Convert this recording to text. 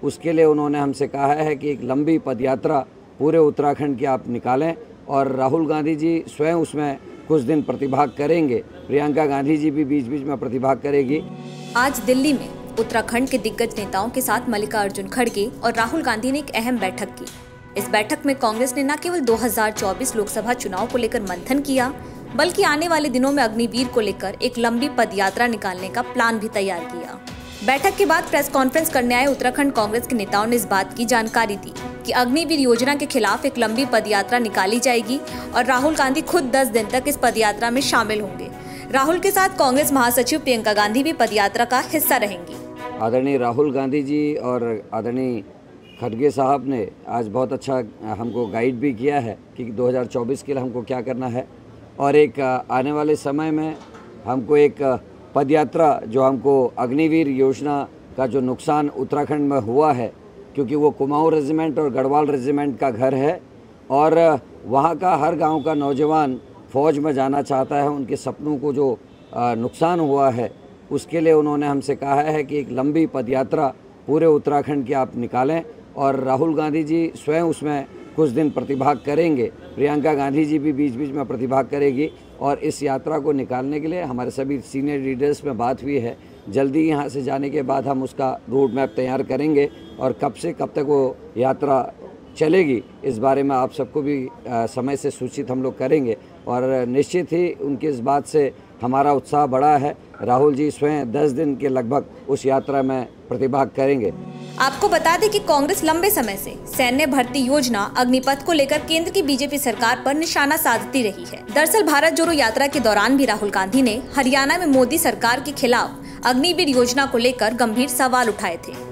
उसके लिए उन्होंने हमसे कहा है कि एक लंबी पदयात्रा पूरे उत्तराखंड की आप निकालें और राहुल गांधी जी स्वयं उसमें कुछ दिन प्रतिभाग करेंगे। प्रियंका गांधी जी भी बीच बीच में प्रतिभाग करेगी। आज दिल्ली में उत्तराखंड के दिग्गज नेताओं के साथ मल्लिकार्जुन खड़गे और राहुल गांधी ने एक अहम बैठक की। इस बैठक में कांग्रेस ने न केवल 2024 लोकसभा चुनाव को लेकर मंथन किया, बल्कि आने वाले दिनों में अग्निवीर को लेकर एक लंबी पदयात्रा निकालने का प्लान भी तैयार किया। बैठक के बाद प्रेस कॉन्फ्रेंस करने आए उत्तराखंड कांग्रेस के नेताओं ने इस बात की जानकारी दी कि अग्निवीर योजना के खिलाफ एक लंबी पदयात्रा निकाली जाएगी और राहुल गांधी खुद 10 दिन तक इस पदयात्रा में शामिल होंगे। राहुल के साथ कांग्रेस महासचिव प्रियंका गांधी भी पदयात्रा का हिस्सा रहेंगी। आदरणीय राहुल गांधी जी और आदरणीय खड़गे साहब ने आज बहुत अच्छा हमको गाइड भी किया है कि 2024 के लिए हमको क्या करना है और एक आने वाले समय में हमको एक पदयात्रा जो हमको अग्निवीर योजना का जो नुकसान उत्तराखंड में हुआ है, क्योंकि वो कुमाऊं रेजिमेंट और गढ़वाल रेजिमेंट का घर है और वहाँ का हर गांव का नौजवान फ़ौज में जाना चाहता है। उनके सपनों को जो नुकसान हुआ है उसके लिए उन्होंने हमसे कहा है कि एक लंबी पदयात्रा पूरे उत्तराखंड की आप निकालें और राहुल गांधी जी स्वयं उसमें कुछ दिन प्रतिभाग करेंगे। प्रियंका गांधी जी भी बीच बीच में प्रतिभाग करेगी और इस यात्रा को निकालने के लिए हमारे सभी सीनियर लीडर्स में बात हुई है। जल्दी यहाँ से जाने के बाद हम उसका रोड मैप तैयार करेंगे और कब से कब तक वो यात्रा चलेगी इस बारे में आप सबको भी समय से सूचित हम लोग करेंगे और निश्चित ही उनकी इस बात से हमारा उत्साह बढ़ा है। राहुल जी स्वयं 10 दिन के लगभग उस यात्रा में प्रतिभाग करेंगे। आपको बता दें कि कांग्रेस लंबे समय से सैन्य भर्ती योजना अग्निपथ को लेकर केंद्र की बीजेपी सरकार पर निशाना साधती रही है। दरअसल भारत जोड़ो यात्रा के दौरान भी राहुल गांधी ने हरियाणा में मोदी सरकार के खिलाफ अग्निवीर योजना को लेकर गंभीर सवाल उठाए थे।